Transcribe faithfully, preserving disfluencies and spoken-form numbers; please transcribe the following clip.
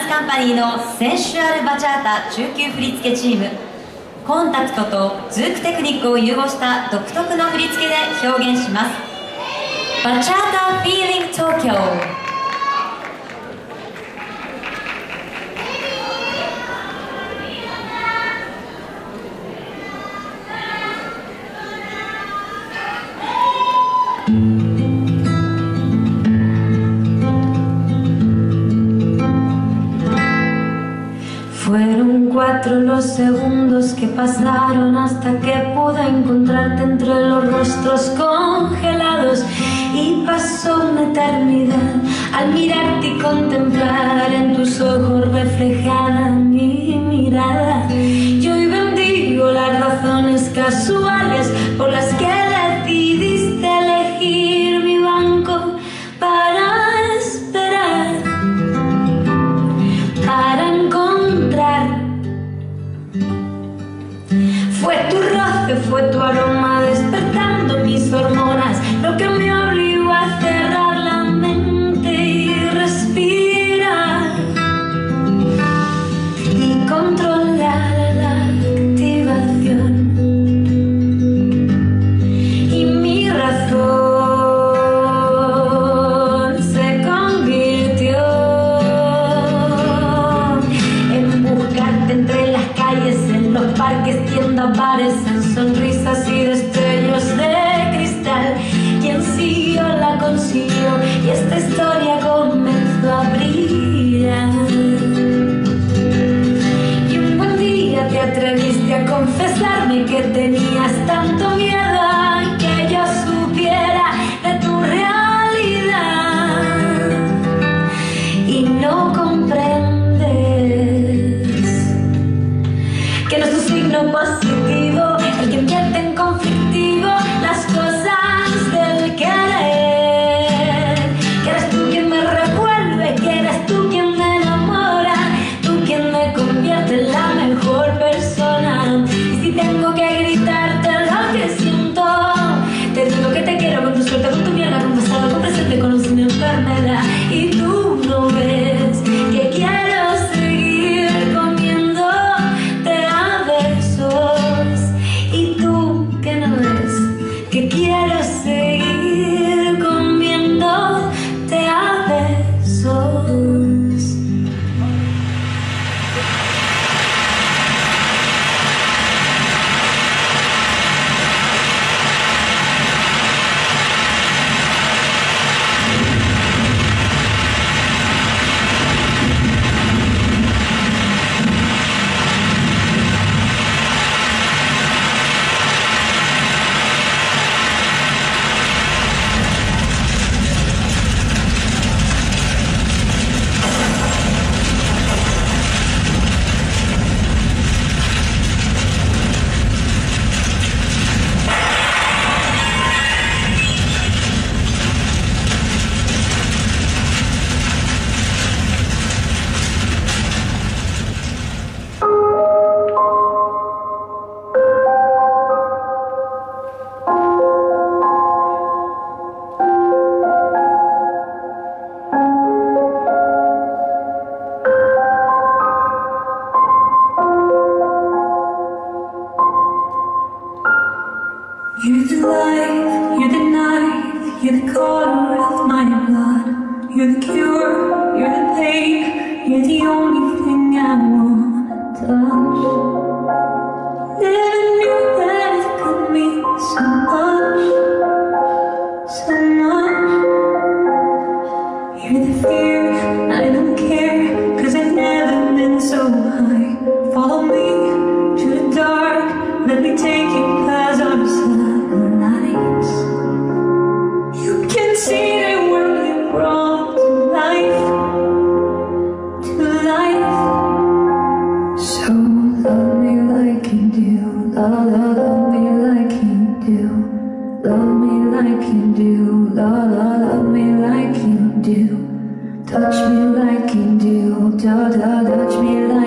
スカンパニーのセンシュアルバチャータ中級振付チーム。コンタクトとズークテクニックを融合した独特な振り付けで表現します。バチャータフィーリング東京。 Fueron cuatro los segundos que pasaron hasta que pude encontrarte entre los rostros congelados. Y pasó una eternidad al mirarte y contemplar en tus ojos reflejada mi mirada. Y hoy bendigo las razones casuales por las que decidiste elegir mi banco para esperar, para encontrar. Fue tu roce, fue tu aroma despertando mis hormonas, lo que me obligó a cerrar la mente y respirar y controlar la activación. Y mi razón se convirtió en buscarte entre las calles, en los parques, tiendas, bares, en sonrisas y destellos de cristal. Quien siguió la consiguió y esta historia comenzó a brillar. Y un buen día te atreviste a confesarme que tenías tanto miedo a que yo supiera de tu realidad. Y no comprendes que no es un signo positivo el que invierte en conflictivo las cosas del querer. Que eres tú quien me revuelve, que eres tú quien me enamora, tú quien me convierte en la mejor persona. Y si tengo que gritarte lo que siento, te digo que te quiero con tu suerte, con tu mierda, con pasado, con presente, con o sin enfermedad. Y tú no ves que quiero seguir comiéndote a besos. Y tú que no ves que quiero seguir comiéndote a besos. You're the life, you're the knife, you're the color of my blood. You're the cure, you're the pain, you're the only thing I want to touch. Never knew that it could mean so much, so much. You're the fear, I don't care, cause I've never been so high. Follow me to the dark, let me take you past our satellites. You can see the world you brought to life, to life. So love me like you do, love, love, love me like you do, love me like you do, love, love, love me like you do, touch me like you do, da da touch me like